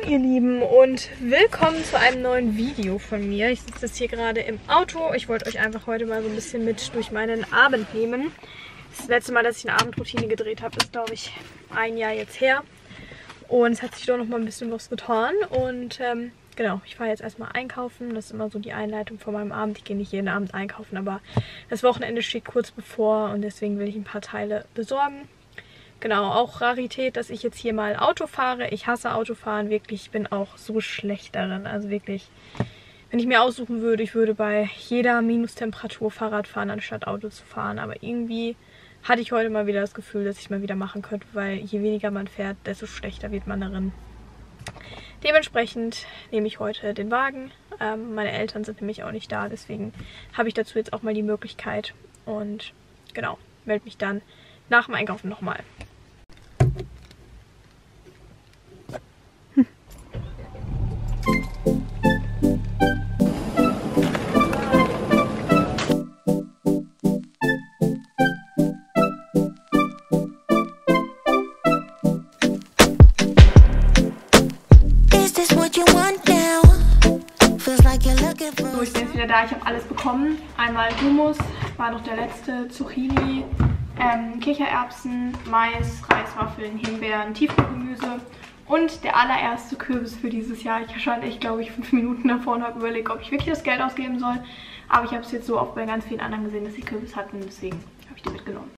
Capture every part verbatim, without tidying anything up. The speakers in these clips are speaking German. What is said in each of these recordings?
ihr Lieben und willkommen zu einem neuen Video von mir. Ich sitze jetzt hier gerade im Auto. Ich wollte euch einfach heute mal so ein bisschen mit durch meinen Abend nehmen. Das letzte Mal, dass ich eine Abendroutine gedreht habe, ist, glaube ich, ein Jahr jetzt her. Und es hat sich doch noch mal ein bisschen was getan. Und ähm, genau, ich fahre jetzt erstmal einkaufen. Das ist immer so die Einleitung von meinem Abend. Ich gehe nicht jeden Abend einkaufen, aber das Wochenende steht kurz bevor und deswegen will ich ein paar Teile besorgen. Genau, auch Rarität, dass ich jetzt hier mal Auto fahre. Ich hasse Autofahren, wirklich. Ich bin auch so schlecht darin. Also wirklich, wenn ich mir aussuchen würde, ich würde bei jeder Minustemperatur Fahrrad fahren, anstatt Auto zu fahren. Aber irgendwie hatte ich heute mal wieder das Gefühl, dass ich es mal wieder machen könnte, weil je weniger man fährt, desto schlechter wird man darin. Dementsprechend nehme ich heute den Wagen. Ähm, meine Eltern sind nämlich auch nicht da, deswegen habe ich dazu jetzt auch mal die Möglichkeit. Und genau, melde mich dann nach dem Einkaufen nochmal. So, ich bin jetzt wieder da. Ich habe alles bekommen. Einmal Hummus, war noch der letzte, Zucchini, ähm, Kichererbsen, Mais, Reiswaffeln, Himbeeren, Tiefkühlgemüse und der allererste Kürbis für dieses Jahr. Ich stand echt, glaube ich, fünf Minuten davor und habe überlegt, ob ich wirklich das Geld ausgeben soll. Aber ich habe es jetzt so oft bei ganz vielen anderen gesehen, dass sie Kürbis hatten. Deswegen habe ich die mitgenommen.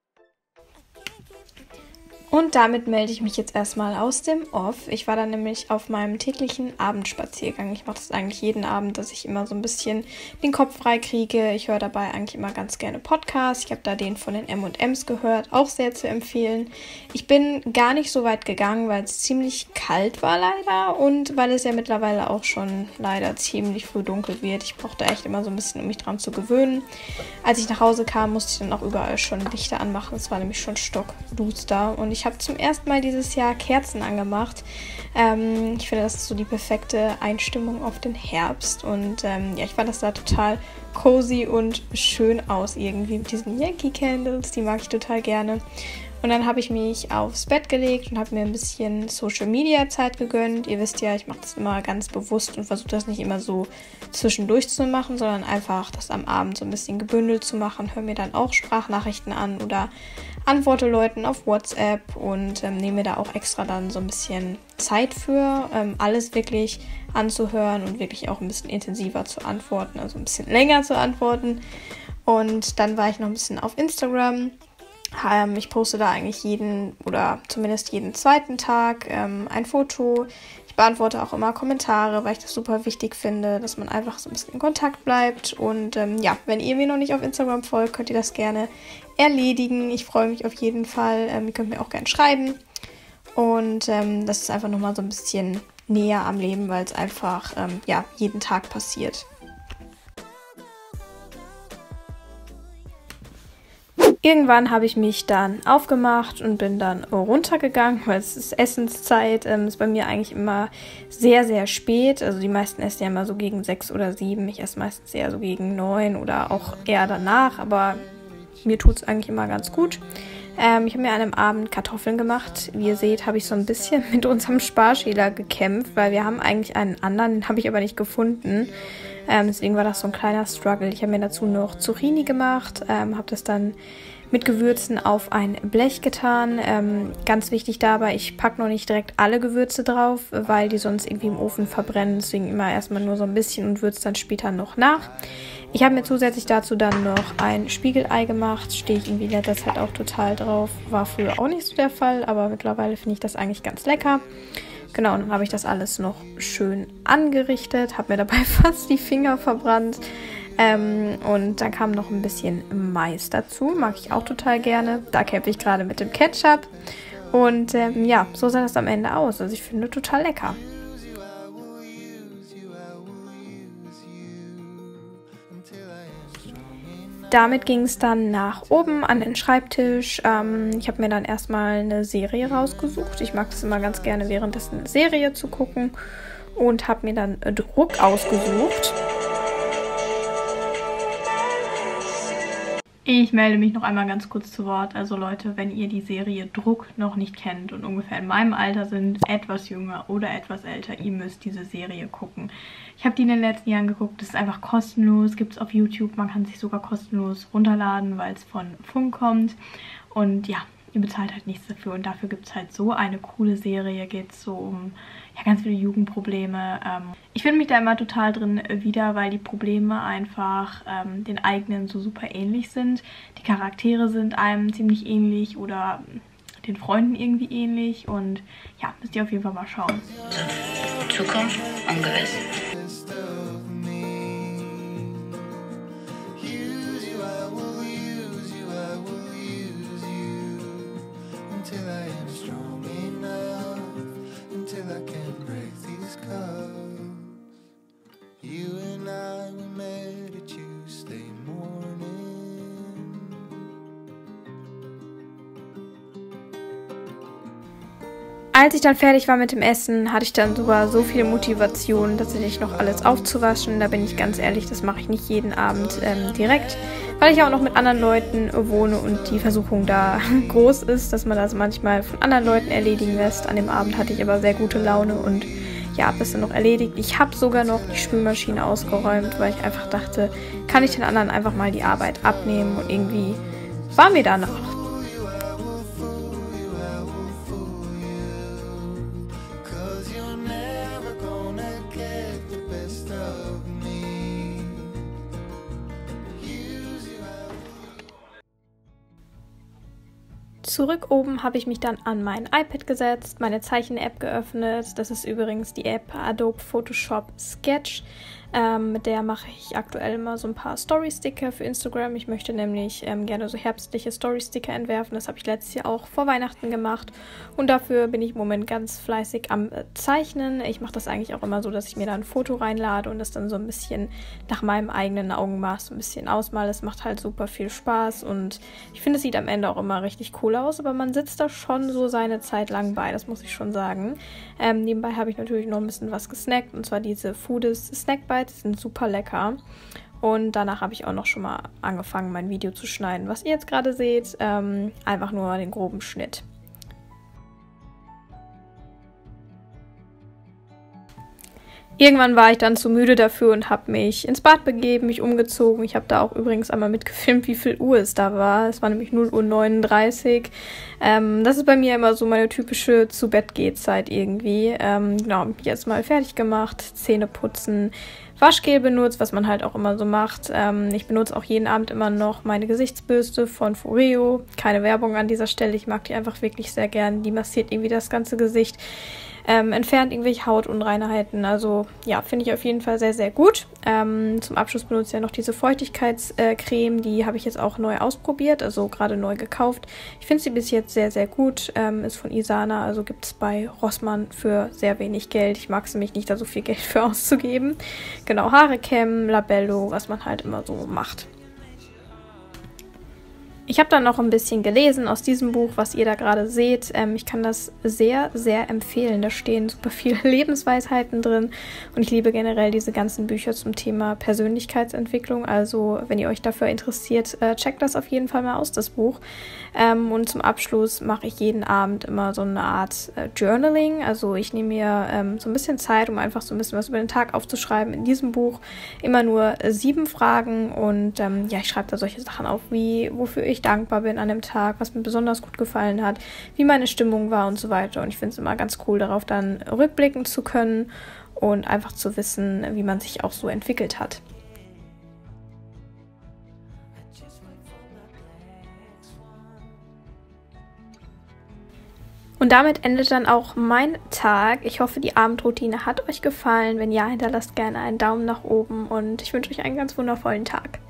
Und damit melde ich mich jetzt erstmal aus dem Off. Ich war dann nämlich auf meinem täglichen Abendspaziergang. Ich mache das eigentlich jeden Abend, dass ich immer so ein bisschen den Kopf frei kriege. Ich höre dabei eigentlich immer ganz gerne Podcasts. Ich habe da den von den M und M's gehört, auch sehr zu empfehlen. Ich bin gar nicht so weit gegangen, weil es ziemlich kalt war leider und weil es ja mittlerweile auch schon leider ziemlich früh dunkel wird. Ich brauchte echt immer so ein bisschen, um mich dran zu gewöhnen. Als ich nach Hause kam, musste ich dann auch überall schon Lichter anmachen. Es war nämlich schon stockduster und ich Ich habe zum ersten Mal dieses Jahr Kerzen angemacht. Ähm, ich finde, das ist so die perfekte Einstimmung auf den Herbst. Und ähm, ja, ich fand, das sah total cozy und schön aus irgendwie mit diesen Yankee Candles. Die mag ich total gerne. Und dann habe ich mich aufs Bett gelegt und habe mir ein bisschen Social-Media-Zeit gegönnt. Ihr wisst ja, ich mache das immer ganz bewusst und versuche das nicht immer so zwischendurch zu machen, sondern einfach das am Abend so ein bisschen gebündelt zu machen. Höre mir dann auch Sprachnachrichten an oder antworte Leuten auf WhatsApp und ähm, nehme mir da auch extra dann so ein bisschen Zeit für, ähm, alles wirklich anzuhören und wirklich auch ein bisschen intensiver zu antworten, also ein bisschen länger zu antworten. Und dann war ich noch ein bisschen auf Instagram. Ähm, ich poste da eigentlich jeden oder zumindest jeden zweiten Tag ähm, ein Foto. Ich beantworte auch immer Kommentare, weil ich das super wichtig finde, dass man einfach so ein bisschen in Kontakt bleibt. Und ähm, ja, wenn ihr mir noch nicht auf Instagram folgt, könnt ihr das gerne erledigen. Ich freue mich auf jeden Fall. Ähm, ihr könnt mir auch gerne schreiben. Und ähm, das ist einfach nochmal so ein bisschen näher am Leben, weil es einfach ähm, ja, jeden Tag passiert. Irgendwann habe ich mich dann aufgemacht und bin dann runtergegangen, weil es ist Essenszeit. Es ähm, ist bei mir eigentlich immer sehr, sehr spät. Also die meisten essen ja immer so gegen sechs oder sieben. Ich esse meistens eher so gegen neun oder auch eher danach. Aber mir tut es eigentlich immer ganz gut. Ähm, ich habe mir an einem Abend Kartoffeln gemacht. Wie ihr seht, habe ich so ein bisschen mit unserem Sparschäler gekämpft, weil wir haben eigentlich einen anderen, den habe ich aber nicht gefunden. Ähm, deswegen war das so ein kleiner Struggle. Ich habe mir dazu noch Zucchini gemacht, ähm, habe das dann mit Gewürzen auf ein Blech getan. Ähm, ganz wichtig dabei, ich packe noch nicht direkt alle Gewürze drauf, weil die sonst irgendwie im Ofen verbrennen. Deswegen immer erstmal nur so ein bisschen und würze dann später noch nach. Ich habe mir zusätzlich dazu dann noch ein Spiegelei gemacht. Stehe ich irgendwie in letzter Zeit auch total drauf. War früher auch nicht so der Fall, aber mittlerweile finde ich das eigentlich ganz lecker. Genau, und dann habe ich das alles noch schön angerichtet, habe mir dabei fast die Finger verbrannt. Ähm, und dann kam noch ein bisschen Mais dazu, mag ich auch total gerne. Da kämpfe ich gerade mit dem Ketchup. Und ähm, ja, so sah das am Ende aus. Also ich finde total lecker. Damit ging es dann nach oben an den Schreibtisch. Ähm, ich habe mir dann erstmal eine Serie rausgesucht. Ich mag es immer ganz gerne, währenddessen eine Serie zu gucken. Und habe mir dann Druck ausgesucht. Ich melde mich noch einmal ganz kurz zu Wort. Also Leute, wenn ihr die Serie Druck noch nicht kennt und ungefähr in meinem Alter sind, etwas jünger oder etwas älter, ihr müsst diese Serie gucken. Ich habe die in den letzten Jahren geguckt. Das ist einfach kostenlos, gibt es auf YouTube. Man kann sich sogar kostenlos runterladen, weil es von Funk kommt. Und ja, ihr bezahlt halt nichts dafür. Und dafür gibt es halt so eine coole Serie. Geht es so um ja, ganz viele Jugendprobleme. Ähm, ich finde mich da immer total drin wieder, weil die Probleme einfach ähm, den eigenen so super ähnlich sind. Die Charaktere sind einem ziemlich ähnlich oder den Freunden irgendwie ähnlich. Und ja, müsst ihr auf jeden Fall mal schauen. Zukunft ungewiss. Als ich dann fertig war mit dem Essen, hatte ich dann sogar so viel Motivation, tatsächlich noch alles aufzuwaschen. Da bin ich ganz ehrlich, das mache ich nicht jeden Abend ähm, direkt, weil ich auch noch mit anderen Leuten wohne und die Versuchung da groß ist, dass man das manchmal von anderen Leuten erledigen lässt. An dem Abend hatte ich aber sehr gute Laune und ja, habe das dann noch erledigt. Ich habe sogar noch die Spülmaschine ausgeräumt, weil ich einfach dachte, kann ich den anderen einfach mal die Arbeit abnehmen und irgendwie war mir danach. Zurück oben habe ich mich dann an mein iPad gesetzt, meine Zeichen-App geöffnet. Das ist übrigens die App Adobe Photoshop Sketch. Ähm, mit der mache ich aktuell immer so ein paar Story-Sticker für Instagram. Ich möchte nämlich ähm, gerne so herbstliche Story-Sticker entwerfen. Das habe ich letztes Jahr auch vor Weihnachten gemacht. Und dafür bin ich im Moment ganz fleißig am äh, Zeichnen. Ich mache das eigentlich auch immer so, dass ich mir da ein Foto reinlade und das dann so ein bisschen nach meinem eigenen Augenmaß ein bisschen ausmale. Es macht halt super viel Spaß und ich finde, es sieht am Ende auch immer richtig cool aus. Aber man sitzt da schon so seine Zeit lang bei, das muss ich schon sagen. Ähm, nebenbei habe ich natürlich noch ein bisschen was gesnackt und zwar diese Foodist Snack Bites. Die sind super lecker. Und danach habe ich auch noch schon mal angefangen, mein Video zu schneiden. Was ihr jetzt gerade seht, ähm, einfach nur den groben Schnitt. Irgendwann war ich dann zu müde dafür und habe mich ins Bad begeben, mich umgezogen. Ich habe da auch übrigens einmal mitgefilmt, wie viel Uhr es da war. Es war nämlich null Uhr neununddreißig. Ähm, das ist bei mir immer so meine typische Zu-Bett-Geh-Zeit irgendwie. Ähm, genau, jetzt mal fertig gemacht, Zähne putzen, Waschgel benutzt, was man halt auch immer so macht. Ähm, ich benutze auch jeden Abend immer noch meine Gesichtsbürste von Foreo. Keine Werbung an dieser Stelle, ich mag die einfach wirklich sehr gern. Die massiert irgendwie das ganze Gesicht. Ähm, entfernt irgendwelche Hautunreinheiten. Also ja, finde ich auf jeden Fall sehr, sehr gut. Ähm, zum Abschluss benutze ich ja noch diese Feuchtigkeitscreme. Die habe ich jetzt auch neu ausprobiert, also gerade neu gekauft. Ich finde sie bis jetzt sehr, sehr gut. Ähm, ist von Isana, also gibt es bei Rossmann für sehr wenig Geld. Ich mag es nämlich nicht, da so viel Geld für auszugeben. Genau, Haare kämmen, Labello, was man halt immer so macht. Ich habe dann noch ein bisschen gelesen aus diesem Buch, was ihr da gerade seht. Ähm, ich kann das sehr, sehr empfehlen. Da stehen super viele Lebensweisheiten drin und ich liebe generell diese ganzen Bücher zum Thema Persönlichkeitsentwicklung. Also wenn ihr euch dafür interessiert, äh, checkt das auf jeden Fall mal aus, das Buch. Ähm, und zum Abschluss mache ich jeden Abend immer so eine Art äh, Journaling. Also ich nehme mir ähm, so ein bisschen Zeit, um einfach so ein bisschen was über den Tag aufzuschreiben. In diesem Buch immer nur äh, sieben Fragen und ähm, ja, ich schreibe da solche Sachen auf, wie wofür ich dankbar bin an dem Tag, was mir besonders gut gefallen hat, wie meine Stimmung war und so weiter. Und ich finde es immer ganz cool, darauf dann rückblicken zu können und einfach zu wissen, wie man sich auch so entwickelt hat. Und damit endet dann auch mein Tag. Ich hoffe, die Abendroutine hat euch gefallen. Wenn ja, hinterlasst gerne einen Daumen nach oben und ich wünsche euch einen ganz wundervollen Tag.